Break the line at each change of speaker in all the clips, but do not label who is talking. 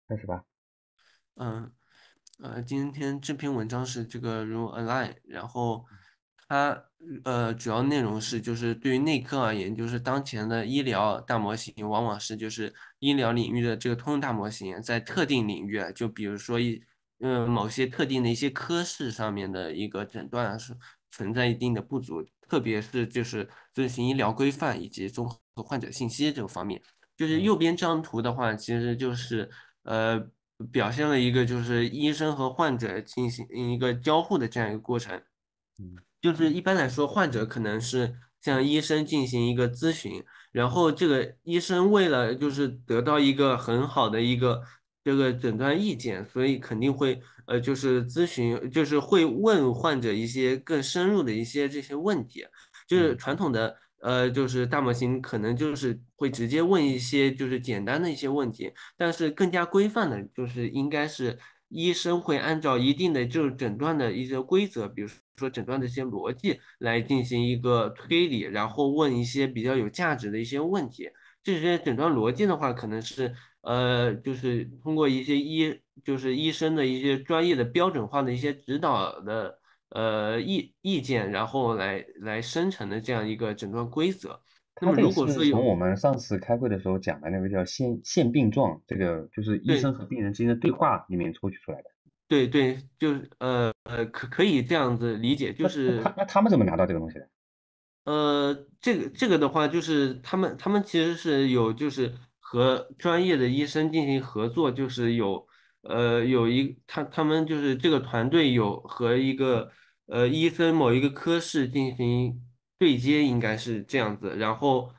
开始吧。
嗯，今天这篇文章是这个 Rule Align，然后它主要内容是就是对于内科而言，就是当前的医疗大模型往往是就是医疗领域的这个通用大模型，在特定领域啊就比如说某些特定的一些科室上面的一个诊断是存在一定的不足，特别是就是遵循医疗规范以及综合患者信息这个方面。就是
嗯
右边这张图的话，其实就是呃表现了一个就是医生和患者进行一个交互的这样一个过程。
嗯
就是一般来说，患者可能是向医生进行一个咨询，然后这个医生为了就是得到一个很好的一个这个诊断意见，所以肯定会就是咨询，就是会问患者一些更深入的一些这些问题。就是
嗯
传统的就是大模型可能就是会直接问一些就是简单的一些问题，但是更加规范的就是应该是医生会按照一定的就是诊断的一些规则，比如说诊断的一些逻辑来进行一个推理，然后问一些比较有价值的一些问题。这些诊断逻辑的话，可能是就是通过一些就是医生的一些专业的标准化的一些指导的意见，然后来生成的这样一个诊断规则。那么
他这个
如果说有
是从我们上次开会的时候讲的那个叫腺病状，这个就是医生
对
和病人之间的对话里面抽取出来的。
对对，就是可以这样子理解，就
那
是
他们怎么拿到这个东西的？
这个的话，就是他们其实是有就是和专业的医生进行合作，就是他们就是这个团队有和一个医生某一个科室进行对接，应该是这样子，然后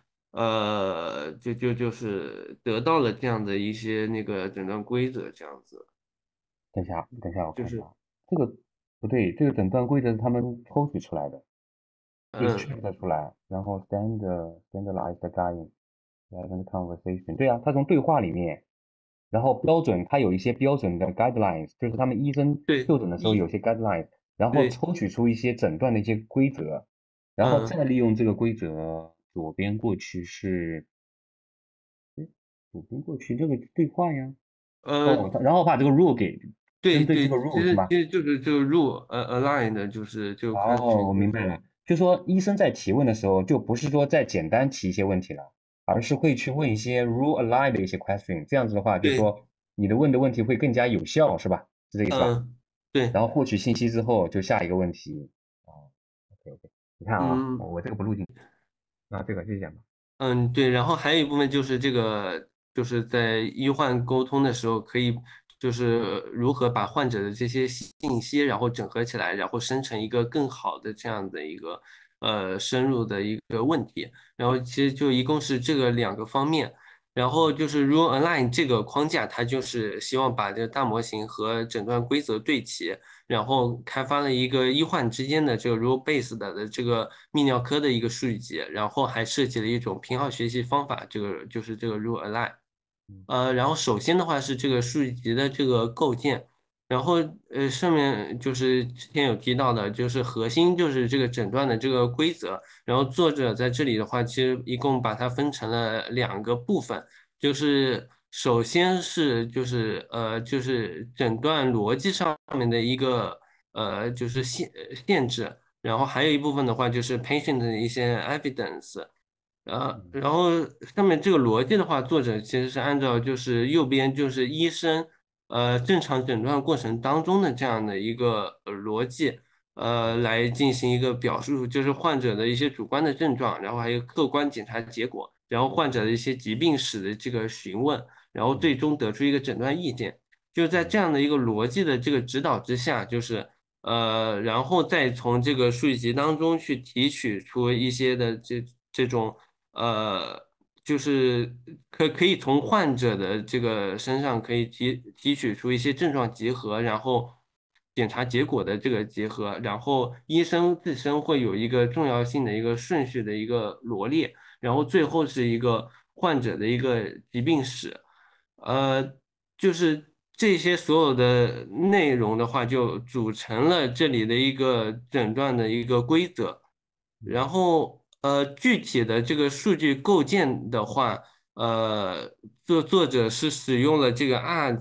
就是得到了这样的一些那个诊断规则，这样子，
等一下，等一下，我
就是
看一下，这个不对，这个诊断规则是他们抽取出来的
嗯，
，extract 出来，然后 standardized guide，and conversation，对啊，他从对话里面，然后标准，它有一些标准的 guidelines，就是他们医生
对
就诊的时候有些 guidelines，然后
对，
抽取出一些诊断的一些规则，然后
嗯
再利用这个规则，左边过去是，诶，左边过去这个对话呀，
呃。
哦，然后把这个 rule 给针
对对，
对这个
其
rule 是吧？
实其实就是这个 rule align 的，就是这个
哦，我
question，就是
明白了，就说医生在提问的时候，就不是说再简单提一些问题了，而是会去问一些 rule align 的一些 question，这样子的话，就
对，
说你的问的问题会更加有效，是吧？是这个意思吧？
对，
然后获取信息之后，就下一个问题。哦，OK OK，你看啊，
嗯
我这个不录进去，那这个继续讲吧。
对，然后还有一部分就是这个，就是在医患沟通的时候，可以就是如何把患者的这些信息，然后整合起来，然后生成一个更好的这样的一个深入的一个问题。然后其实就一共是这个两个方面。然后就是 Rule Align 这个框架，它就是希望把这个大模型和诊断规则对齐，然后开发了一个医患之间的这个 rule based 的这个泌尿科的一个数据集，然后还设计了一种偏好学习方法，这个就是这个 rule align。
嗯
然后首先的话是这个数据集的这个构建，然后上面就是之前有提到的，就是核心就是这个诊断的这个规则，然后作者在这里的话，其实一共把它分成了两个部分，就是首先是就是诊断逻辑上面的一个就是限制，然后还有一部分的话就是 patient 的一些 evidence。
嗯
然后上面这个逻辑的话，作者其实是按照就是右边就是医生正常诊断过程当中的这样的一个逻辑，来进行一个表述，就是患者的一些主观的症状，然后还有客观检查结果，然后患者的一些疾病史的这个询问，然后
嗯
最终得出一个诊断意见。就在这
嗯
样的一个逻辑的这个指导之下，就是然后再从这个数据集当中去提取出一些的这种呃，就是可以从患者的这个身上可以提取出一些症状结合，然后检查结果的这个结合，然后医生自身会有一个重要性的一个顺序的一个罗列，然后最后是一个患者的一个疾病史。就是这些所有的内容的话，就组成了这里的一个诊断的一个规则。
嗯
然后具体的这个数据构建的话， 呃，作者是使用了这个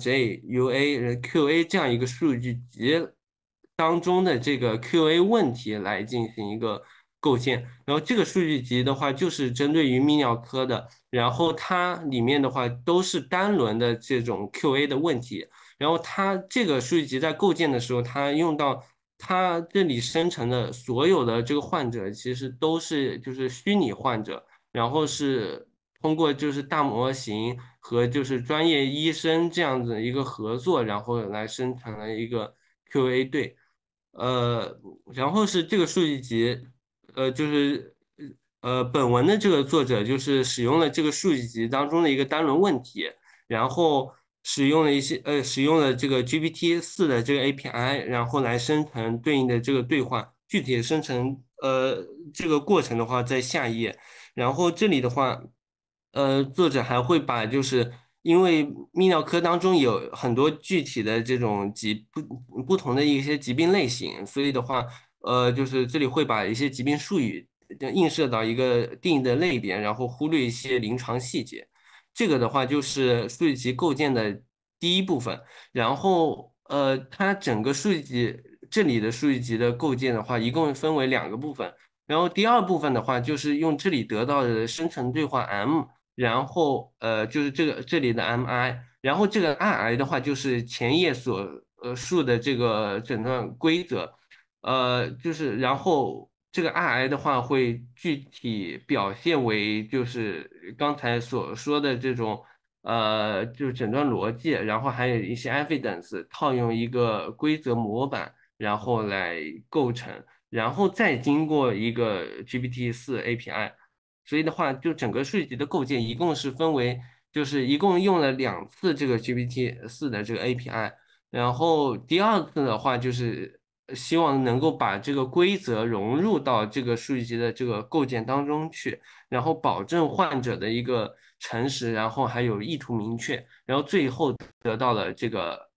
RJUA QA 这样一个数据集当中的这个 QA 问题来进行一个构建，然后这个数据集的话就是针对于泌尿科的，然后它里面的话都是单轮的这种 QA 的问题，然后它这个数据集在构建的时候，它用到它这里生成的所有的这个患者其实都是就是虚拟患者。然后是通过就是大模型和就是专业医生这样子一个合作，然后来生成了一个 QA 队，呃，然后是这个数据集，就是本文的这个作者就是使用了这个数据集当中的一个单轮问题，然后使用了这个 GPT-4的这个 API，然后来生成对应的这个对话，具体生成这个过程的话在下一页。然后这里的话，作者还会把就是因为泌尿科当中有很多具体的这种不同的一些疾病类型，所以的话，就是这里会把一些疾病术语映射到一个定义的类别，然后忽略一些临床细节。这个的话就是数据集构建的第一部分，然后它整个数据集这里的数据集的构建的话，一共分为两个部分。然后第二部分的话，就是用这里得到的生成对话 M，然后就是这里的 MI，然后这个 RI 的话就是前页所述的这个诊断规则，就是然后这个 RI 的话会具体表现为就是刚才所说的这种就是诊断逻辑，然后还有一些 evidence 套用一个规则模板，然后来构成。然后再经过一个 GPT-4 API，所以的话，就整个数据集的构建一共是分为，就是一共用了2次这个 GPT-4的这个 API，然后第二次的话就是希望能够把这个规则融入到这个数据集的这个构建当中去，然后保证患者的一个诚实，然后还有意图明确，然后最后得到了这个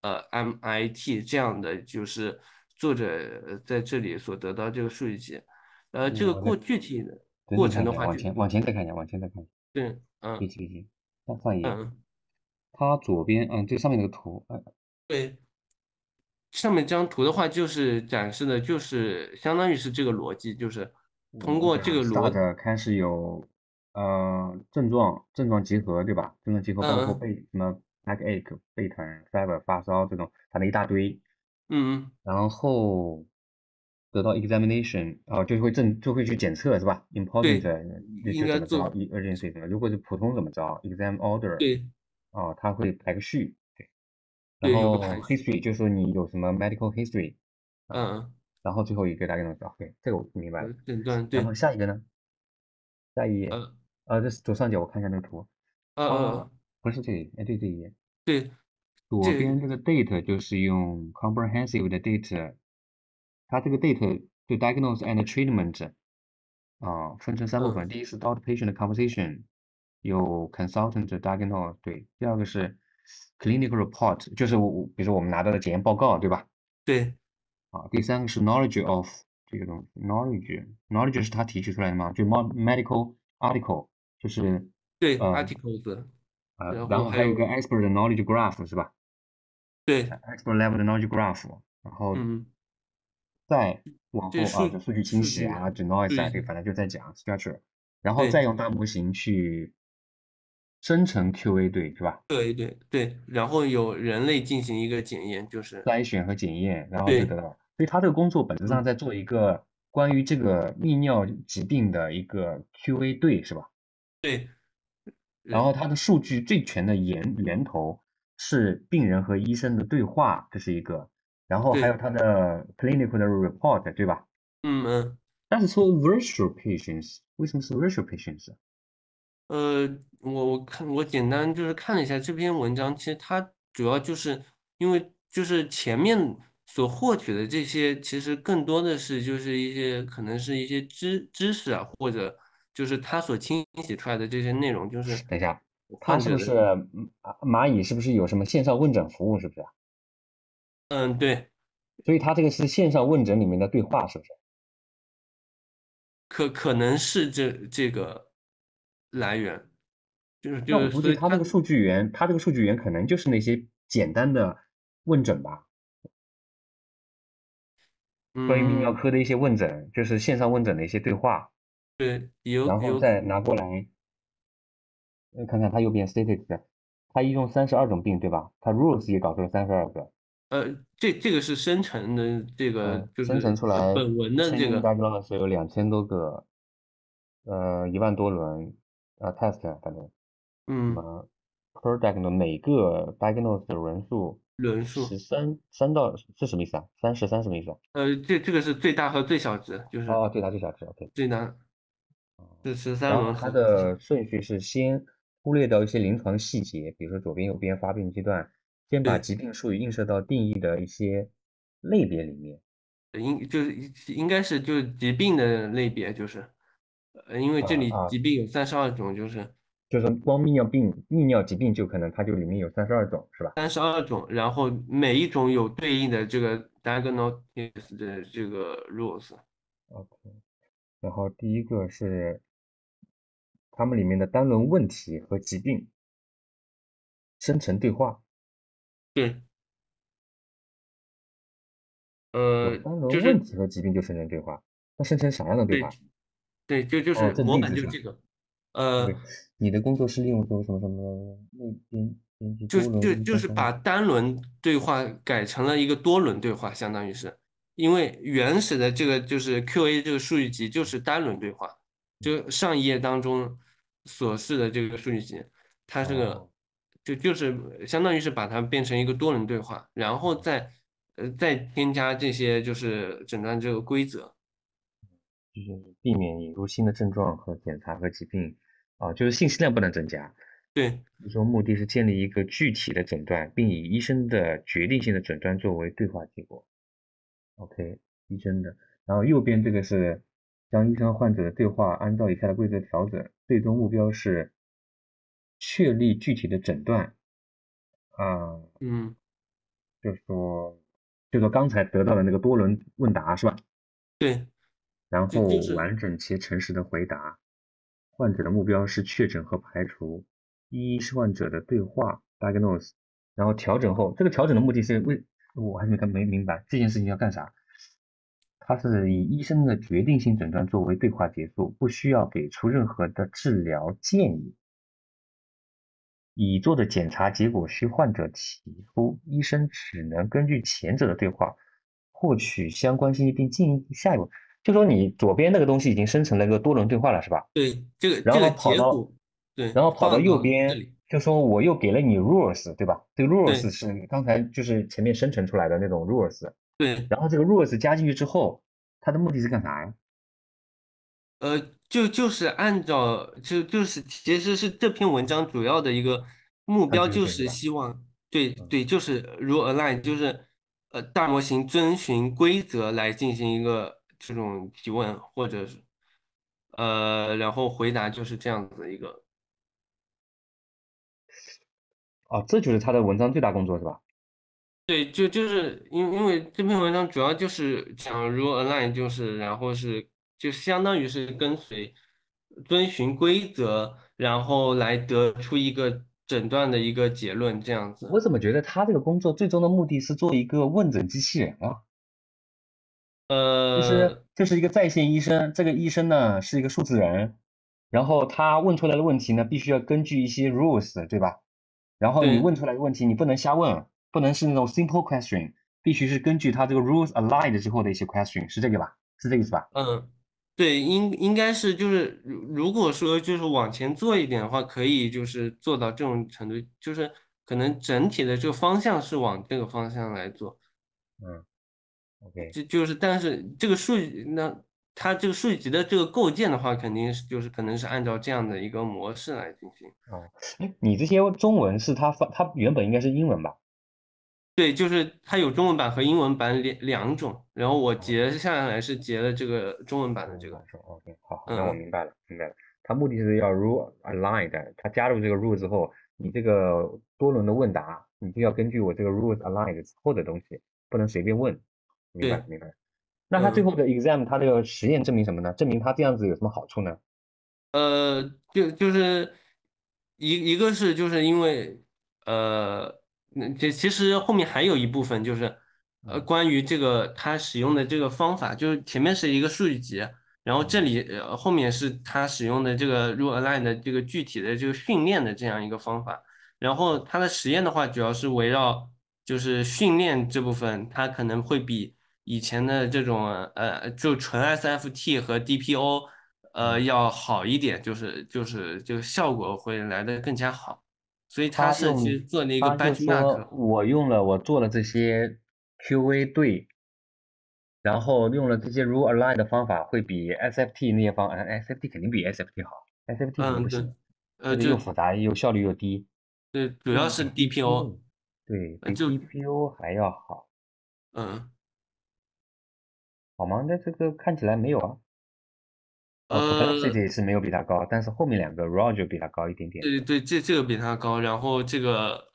MIT 这样的就是作者在这里所得到这个数据集，这个
我再
具体的
整体看一下，
过程的话就
往前再看一下，往前再看一下，
对，嗯
继续，上一页，
嗯
它左边，最上面那个图，
对，上面这张图的话就是展示的就是相当于是这个逻辑，就是通过这
对
个逻，
，start 开始有症状集合，对吧？症状集合包括
嗯
什么 backache、背疼、fever、发烧这种，反正一大堆。
嗯嗯，
然后得到 examination，就会去检测是吧？important
对，应
就怎么着
该做
，urgency 怎么，如果是普通怎么着，exam order，
对
它会排个序，对。然
对有个
后
排序，
history 就是说你有什么 medical history 啊，
嗯
然后最后一个大概能知道，对，这个我明白了。
诊断
然后
对，
下一个呢？下一页，
呃
这是左上角，我看一下那个图，它
呃呃
不是这里，哎，对，这一页，
对
左边
这
这个 date 就是用 comprehensive 的 date，它这个 date 就 diagnose and treatment 分成3部分，第一是 doctor patient conversation，有 consultant diagnose，对，第二个是 clinical report，就是比如说我们拿到的检验报告，对吧？
对
第三个是 knowledge of 这个东西，knowledge 是他提取出来的吗？就 medical article，就是
对
呃
articles，然
然后还有一个
后还有
expert 的 knowledge graph 是吧
对
？expert level 的 knowledge graph，然后
嗯
再往后就数据清
数据
洗啊，就 noise 啊，对，
数据
反正就在讲 structure，然后再
对。
用大模型去生成 QA，对，是吧？
对对对，然后有人类进行一个检验，就是
筛选和检验，然后就得
对，
到了。所以他这个工作本质上
嗯，
在做一个关于这个泌尿疾病的一个 QA 对，是吧？
对，
然
呃，
后它的数据最全的源头是病人和医生的对话，这是一个。然后还有
对，
它的 clinical 的 report，对吧？
嗯嗯，
但是说 virtual patients，为什么是 virtual patients？
我简单就是看了一下这篇文章，其实它主要就是因为就是前面所获取的这些，其实更多的是就是一些可能是一些知识啊，或者就是他所清洗出来的这些内容，就是
等一下，它是不是
患者的，
蚂蚁是不是有什么线上问诊服务？是不是啊？
嗯，对，
所以它这个是线上问诊里面的对话，是不是？
可能是这个来源。
那我估计
所以它
他这个数据源，他这个数据源可能就是那些简单的问诊吧，关于泌尿
嗯
科的一些问诊，就是线上问诊的一些对话，
对
然后再拿过来，看看他右边 statistics，他一共32种病，对吧？他 rules 也搞出了32个，
这个是生成的这个
生成出来
本文的这
1000
个，
diagnosis 有2000多个，1万多轮test，反正什
嗯
么 per diagnose 每个 diagnose 的人数
轮数，
13到是什么意思啊？三什么意思啊？
这个是最大和最小值，就是
哦，最大最小值，OK。
最大是13轮
然后它
和最小，
的顺序是先忽略掉一些临床细节，比如说左边右边发病阶段，先把
对，
疾病术语映射到定义的一些类别里面。
应该是就是疾病的类别，因为
啊
这里
啊，
疾病有32种，
就是光泌尿病、泌尿疾病就可能它就里面有32种，是吧
32种，然后每一种有对应的这个 diagnosis 的这个 rules。
？OK。然后第一个是它们里面的单轮问题和疾病生成对话，
对，
有单轮问
就是
题和疾病就生成对话，那生成啥样的对
对
话？
对，
哦，这
模
例子是吧
板就是这个，呃，
？OK，你的工作是利用说什么什么类编辑多轮运
就是把
算方式。
单轮对话改成了一个多轮对话，相当于是，因为原始的这个就是 QA 这个数据集就是单轮对话，就上一页当中所示的这个数据集，它这个
哦，
就是相当于是把它变成一个多轮对话，然后再添加这些就是诊断这个规则，
就是避免引入新的症状和检查和疾病，就是信息量不能增加。
对
就说目的是建立一个具体的诊断，并以医生的决定性的诊断作为对话结果。OK，医生的。然后右边这个是将医生和患者的对话按照以下的规则调整，最终目标是确立具体的诊断。啊、
嗯。
就说刚才得到的那个多轮问答是吧？
对，
然后
就是
完整且诚实的回答。患者的目标是确诊和排除医患者的对话 diagnose，然后调整后，这个调整的目的是我还没明白这件事情要干啥。它是以医生的决定性诊断作为对话结束，不需要给出任何的治疗建议。已做的检查结果需患者提出，医生只能根据前者的对话获取相关信息并进行下一步。就说你左边那个东西已经生成了一个多轮对话了，是吧？
对
然后
这个
跑到，
结果，对，
然后跑到
放
右边，
到这里，
就说我又给了你 rules，对吧？这个 rules
对
是刚才就是前面生成出来的那种 rules，
对，
然后这个 rules 加进去之后，它的目的是干啥呀？
就是按照其实是这篇文章主要的一个目
看
标，就是
知识是吧？
希望对
嗯，
对，就是如 align，就是大模型遵循规则来进行一个这种提问，或者是然后回答就是这样子的一个。
哦，这就是他的文章最大工作是吧？
对，就是因为这篇文章主要就是讲 rule align，就是然后就相当于是遵循规则，然后来得出一个诊断的一个结论，这样子。
我怎么觉得他这个工作最终的目的是做一个问诊机器人啊？其实
呃，
就是一个在线医生，这个医生呢是一个数字人，然后他问出来的问题呢，必须要根据一些 rules，对吧？然后你
对，
问出来的问题，你不能瞎问，不能是那种 simple question，必须是根据他这个 rules aligned 之后的一些 question，是这个吧？是这个意思吧？
嗯，对，应该是就是如果说就是往前做一点的话，可以就是做到这种程度，就是可能整体的这个方向是往这个方向来做。
嗯，OK，
但是这个数据，那它这个数据集的这个构建的话，肯定是可能是按照这样的一个模式来进行。
哦，哎，你这些中文是他原本应该是英文吧？
对，就是它有中文版和英文版两种，然后我
哦，
截下来是截了这个中文版的这个，
中文版说 OK，好，那我
嗯，
明白了，明白了。它目的是要 rule align 的，它加入这个 rule 之后，你这个多轮的问答，你就要根据我这个 rules align 之后的东西，不能随便问。明白了，
对，
明白了。那他最
嗯。
后的 exam，他这个实验证明什么呢？证明他这样子有什么好处呢？
就是一个是就是因为这其实后面还有一部分就是
嗯
关于这个它使用的这个方法，就是前面是一个数据集，然后这
嗯
里后面是它使用的这个 Rule Align 的这个具体的这个训练的这样一个方法，然后它的实验的话主要是围绕就是训练这部分，它可能会比以前的这种就纯 SFT 和 DPO。
嗯，
要好一点，就是这个效果会来的更加好，所以他是其实做了一个
他就说
benchmark。
我做了这些 QA 对，然后用了这些 rule align 的方法，会比 SFT 那些SFT 肯定比 SFT 好，SFT 肯定不
嗯，对，
行，
呃，
那个又
就
复杂又效率又低，
对，主要是
用比
DPO。
DPO，对比
就
DPO 还要好，
嗯
好吗？那这个看起来没有啊，
呃
Perplexity 是没有比它高，但是后面两个 raw 就比它高一点点。
对对，这个比它高，然后这个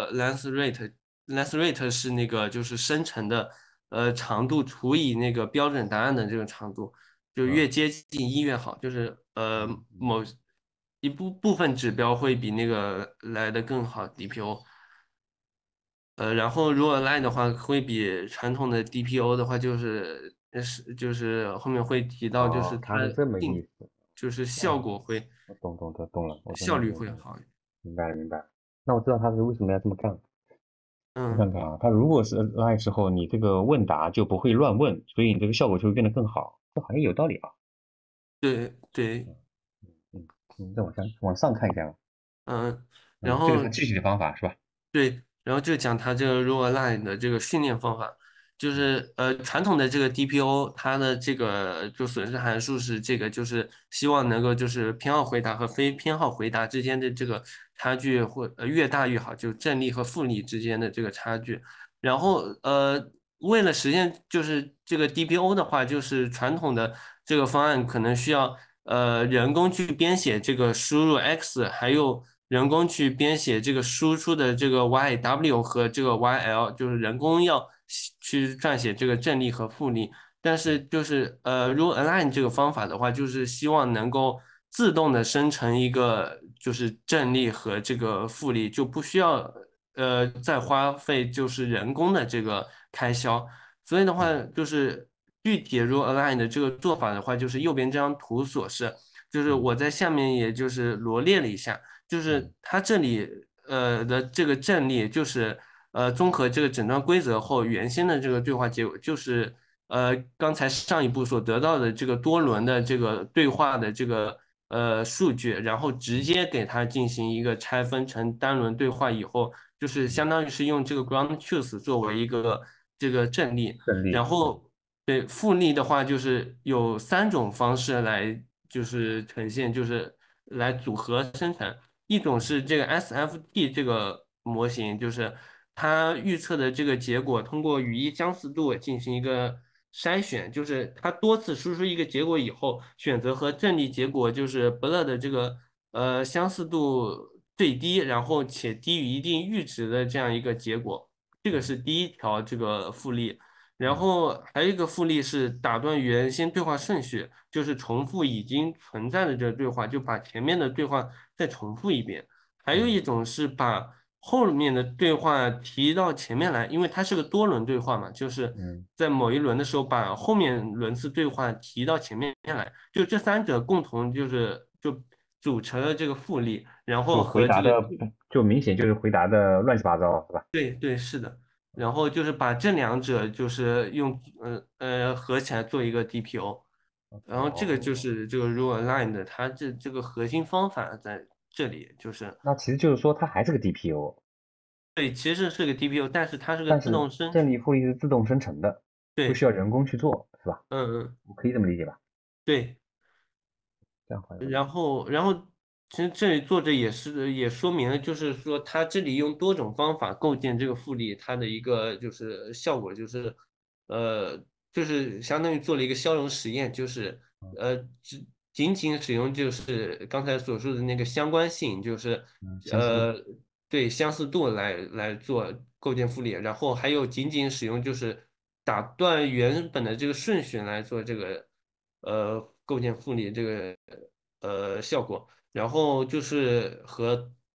length rate 是那个就是生成的长度除以那个标准答案的这个长度，就
嗯
越接近一越好，就是
嗯嗯
某一部分指标会比那个来的更好 DPO。然后如果 Line 的话，会比传统的 DPO 的话，就是后面会提到，就是
哦，
它
它是这么意
定
思。
就是效
哦，
果会
我懂了，我终
效率
于明白了，
会好。
明白了。那我知道他是为什么要这么干。我
嗯，
想看啊，他如果是 Line 之后，你这个问答就不会乱问，所以你这个效果就会变得更好。这好像有道理啊。
对对。
嗯嗯再往上看一下啊。
嗯，然
嗯，这个是
后
具体的方法是吧？
对，然后就讲它这个 Rule Line 的这个训练方法，就
嗯
是传统的这个 DPO，它的这个就损失函数是这个，就是希望能够就是偏好回答和非偏好回答之间的这个差距越大越好，就正例和负例之间的这个差距。然后为了实现就是这个 DPO 的话，就是传统的这个方案可能需要人工去编写这个输入 x，还有人工去编写这个输出的这个 YW 和这个 YL，就是人工要去撰写这个正例和负例。但是就是如果 Align 这个方法的话，就是希望能够自动的生成一个就是正例和这个复例，就不需要再花费就是人工的这个开销。所以的话，
嗯
就是具体如 Align 的这个做法的话，就是右边这张图所示，就是
嗯
我在下面也就是罗列了一下，就是
嗯
它这里的这个阵列，就是综合这个诊断规则后原先的这个对话结果，就是刚才上一步所得到的这个多轮的这个对话的这个数据，然后直接给它进行一个拆分成单轮对话以后，就是
嗯，
相当于是用这个 ground truth 作为一个这个阵列，
胜利。嗯
然后对复利的话，就是有3种方式来就是呈现，就是来组合生成。一种
嗯
是这个 SFT 这个模型，就是它预测的这个结果通过语义相似度进行一个筛选，就是它多次输出一个结果以后，选择和正例结果就是 BLR 的这个相似度最低，然后且低于一定阈值的这样一个结果，这个
嗯
是第一条这个复利。然
嗯
后还有一个复利是打断原先对话顺序，就是重复已经存在的这个对话，就把前面的对话再重复一遍。还有
嗯
一种是把后面的对话提到前面来，因为它是个多轮对话嘛，就是
嗯，
在某一轮的时候把后面轮次对话提到前面来，就这三者共同就组成了这个复利，然后
就回
和这个
答的就明显就是回答的乱七八糟，是吧？
对对是的。然后就是把这两者就是用合起来做一个 DPO，然后这个就
哦，
是这个 Rule Align 的它这个核心方法在这里，就是
那其实就是说它还是个 DPO，
对，其实是个 DPO，但是它是个自
但是
动生成。
正例复利是自动生成的，不需
对，
要人工去做，是吧？
嗯嗯，
我可以这么理解吧？
对。
这样好像
然后，其实这里作者也说明了，就是说他这里用多种方法构建这个复利，它的一个就是效果就是，呃，就是相当于做了一个消融实验，就是仅仅使用就是刚才所说的那个相关性，就是
相似度。
呃对相似度来做构建复利，然后还有仅仅使用就是打断原本的这个顺序来做这个构建复利这个效果，然后就是和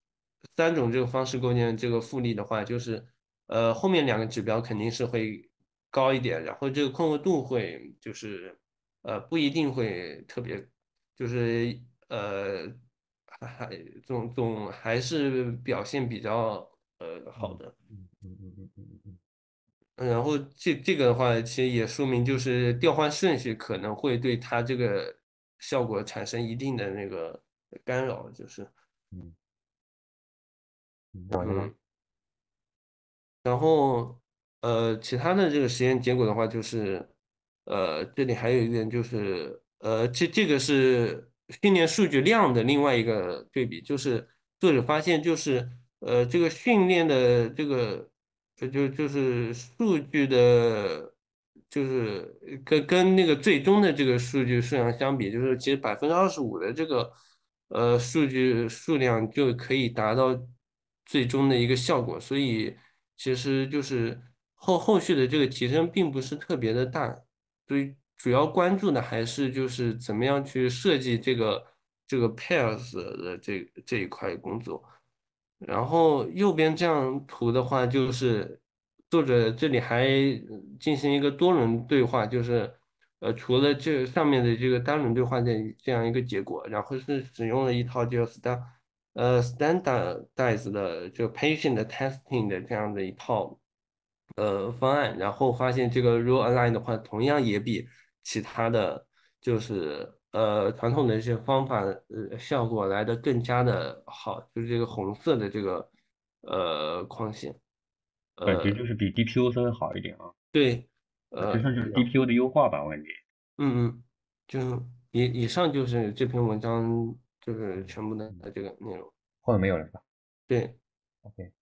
3种这个方式构建这个复利的话，就是后面2个指标肯定是会高一点，然后这个困惑度会就是不一定会特别，就是还总还是表现比较好
嗯
的。
嗯嗯嗯嗯嗯嗯
然后这个的话，其实也说明就是调换顺序可能会对它这个效果产生一定的那个干扰，就是
嗯，了解了。
嗯。然后其他的这个实验结果的话，就是这里还有一点就是，这个是训练数据量的另外一个对比，就是作者发现，就是这个训练的这个，就是数据的，就是跟那个最终的这个数据数量相比，就是其实25%的这个数据数量就可以达到最终的一个效果，所以其实就是后续的这个提升并不是特别的大。所以主要关注的还是就是怎么样去设计这个 pairs 的这一块工作。然后右边这样图的话，就是作者这里还进行一个多轮对话，就是除了这上面的这个单轮对话的这样一个结果，然后是使用了一套叫 standardized 的就 patient testing 的这样的一套方案，然后发现这个 rule align 的话，同样也比其他的就是传统的一些方法效果来的更加的好，就是这个红色的这个框线，
感觉就是比 DPU 稍微好一点啊，
对，
实际上就是
然后
DPU 的优化吧，我感觉。
嗯嗯，就以上就是这篇文章就是
嗯
全部的
嗯，
这个内容，
后面没有了是吧
对。
？OK。